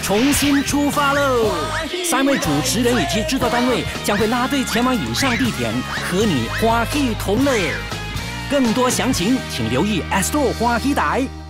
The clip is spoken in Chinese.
重新出发喽！3位主持人以及制作单位将会拉队前往以上地点，和你欢喜同乐。更多详情请留意 Astro 欢喜台。